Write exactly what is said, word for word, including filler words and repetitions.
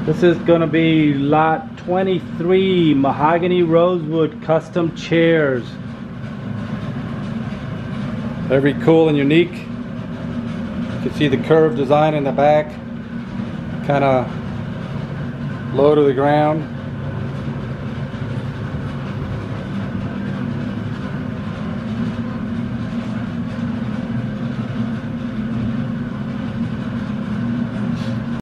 This is going to be lot twenty-three, mahogany rosewood custom chairs. Very cool and unique. You can see the curved design in the back, kind of low to the ground.